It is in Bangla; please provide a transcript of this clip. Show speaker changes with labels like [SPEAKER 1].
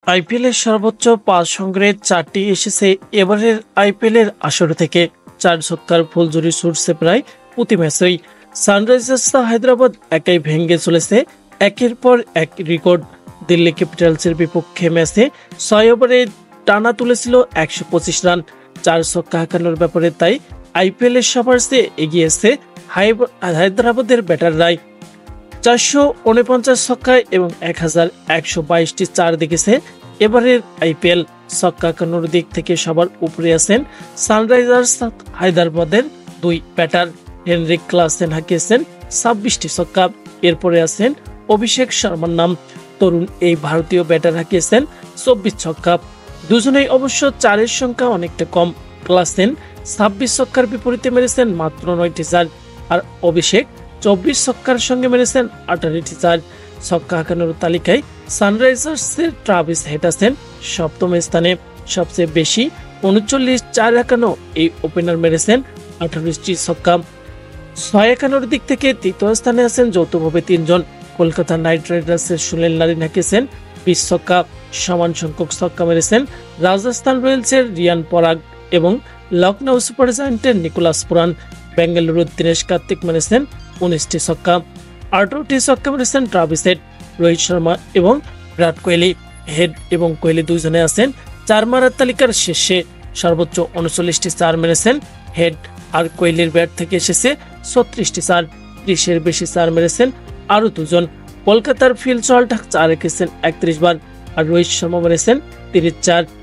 [SPEAKER 1] আইপিএল এর সর্বোচ্চ 5 সংগ্রহের 4টি এসেছে এবারের আইপিএল এর আসর থেকে। 4 ছক্কার ফুলঝুরি ছুটছে প্রায় প্রতি ম্যাচেই। সানরাইজার্স হায়দ্রাবাদ একাই ভেঙে চলেছে একের পর এক রেকর্ড। দিল্লি ক্যাপিটালসের বিপক্ষে ম্যাচে 6 ওভারে টানা তুলেছিল 125 রান। 4 ছক্কা হাঁকানোর ব্যাপারে তাই আইপিএল এর সবার চেয়ে এগিয়েছে হায়দ্রাবাদের ব্যাটাররাই। 449 ছক্কায় এবং 1122টি চার দেখেছে এবারের আইপিএল। ছক্কা হাঁকানোর দিক থেকে সবার উপরে আছেন সানরাইজার্স হায়দ্রাবাদের দুই ব্যাটার। হেনরিক ক্লাসেন হাঁকিয়েছেন 26টি ছক্কা। এরপরে আছেন অভিষেক শর্মার নাম। তরুণ এই ভারতীয় ব্যাটার হাঁকিয়েছেন 24 ছক্কা। দুজনেই অবশ্য চারের সংখ্যা অনেকটা কম। ক্লাসেন 26 ছক্কার বিপরীতে মেরেছেন মাত্র 9টি চার, আর অভিষেক 24 ছক্কার সঙ্গে মেরেছেন 18টি চার। ছক্কা হাঁকানোর তালিকায় সানরাইজার্সের ট্রাভিস হেড আছেন সপ্তম স্থানে। সবচেয়ে বেশি 39 চার হাঁকানো এই ওপেনার মেরেছেন 18টি ছক্কা। 6 হাঁকানোর দিক থেকে তৃতীয় স্থানে আছেন যৌথভাবে তিনজন। কলকাতা নাইট রাইডার্সের সুনীল নারিন হাঁকিয়েছেন 20 ছক্কা। সমান সংখ্যক ছক্কা মেরেছেন রাজস্থান রয়্যালসের রিয়ান পরাগ এবং লখনৌ সুপার জায়ান্টের নিকোলাস পুরান। বেঙ্গালুরুর দীনেশ কার্তিক মেরেছেন 19টি ছক্কা। 18টি ছক্কা মেরেছেন ট্রাভিস হেড, রোহিত শর্মা এবং বিরাট কোহলি। হেড এবং কোহলি দুজনে আছেন চার মারার তালিকার শীর্ষে। সর্বোচ্চ 39টি চার মেরেছেন হেড, আর কোহলির ব্যাট থেকে এসেছে 36টি চার। 30-এর বেশি চার মেরেছেন আরো দুজন। কলকাতার ফিল সল্ট চার রেখেছেন 31 বার, আর রোহিত শর্মা মেরেছেন 30 চার।